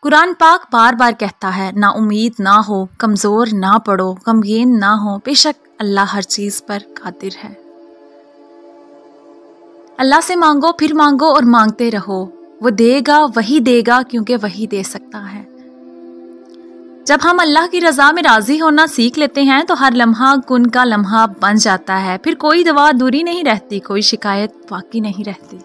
قرآن پاک بار بار کہتا ہے نا امید نہ ہو، کمزور نہ پڑو، غمگین نہ ہو، بے شک اللہ ہر چیز پر قادر ہے۔ اللہ سے مانگو، پھر مانگو اور مانگتے رہو، وہ دے گا، وہی دے گا، کیونکہ وہی دے سکتا ہے۔ جب ہم اللہ کی رضا میں راضی ہونا سیکھ لیتے ہیں تو ہر لمحہ کن کا لمحہ بن جاتا ہے، پھر کوئی دعا دوری نہیں رہتی، کوئی شکایت باقی نہیں رہتی۔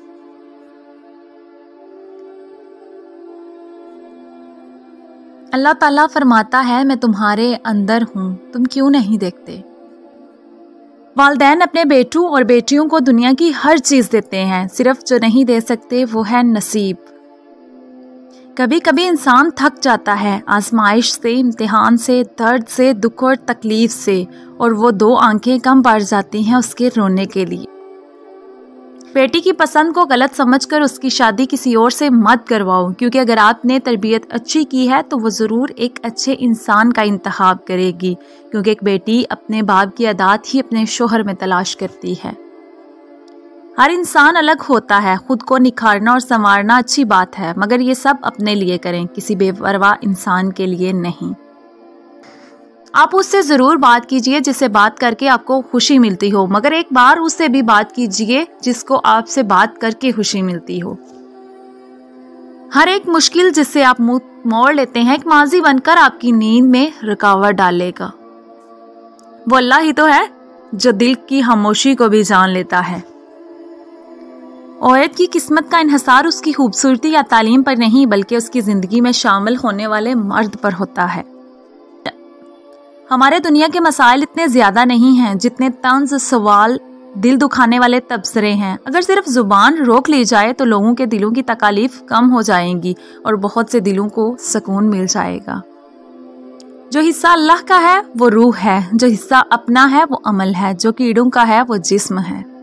اللہ تعالیٰ فرماتا ہے میں تمہارے اندر ہوں، تم کیوں نہیں دیکھتے؟ والدین اپنے بیٹوں اور بیٹیوں کو دنیا کی ہر چیز دیتے ہیں، صرف جو نہیں دے سکتے وہ ہے نصیب۔ کبھی کبھی انسان تھک جاتا ہے آزمائش سے، امتحان سے، درد سے، دکھ اور تکلیف سے، اور وہ 2 آنکھیں کم پڑ جاتی ہیں اس کے رونے کے لیے۔ بیٹی کی پسند کو غلط سمجھ کر اس کی شادی کسی اور سے مت کرواؤ، کیونکہ اگر آپ نے تربیت اچھی کی ہے تو وہ ضرور ایک اچھے انسان کا انتخاب کرے گی، کیونکہ ایک بیٹی اپنے باپ کی عادات ہی اپنے شوہر میں تلاش کرتی ہے۔ ہر انسان الگ ہوتا ہے، خود کو نکھارنا اور سنوارنا اچھی بات ہے، مگر یہ سب اپنے لیے کریں، کسی بے پرواہ انسان کے لیے نہیں۔ آپ اس سے ضرور بات کیجئے جس سے بات کر کے آپ کو خوشی ملتی ہو، مگر ایک بار اس سے بھی بات کیجئے جس کو آپ سے بات کر کے خوشی ملتی ہو۔ ہر ایک مشکل جس سے آپ منہ موڑ لیتے ہیں ایک ماضی بن کر آپ کی نیند میں رکاوٹ ڈالے گا۔ وہ اللہ ہی تو ہے جو دل کی خاموشی کو بھی جان لیتا ہے۔ عورت کی قسمت کا انحصار اس کی خوبصورتی یا تعلیم پر نہیں، بلکہ اس کی زندگی میں شامل ہونے والے مرد پر ہوتا ہے۔ ہمارے دنیا کے مسائل اتنے زیادہ نہیں ہیں جتنے طنز سوال، دل دکھانے والے تبصرے ہیں۔ اگر صرف زبان روک لی جائے تو لوگوں کے دلوں کی تکالیف کم ہو جائیں گی اور بہت سے دلوں کو سکون مل جائے گا۔ جو حصہ اللہ کا ہے وہ روح ہے، جو حصہ اپنا ہے وہ عمل ہے، جو کیڑوں کا ہے وہ جسم ہے۔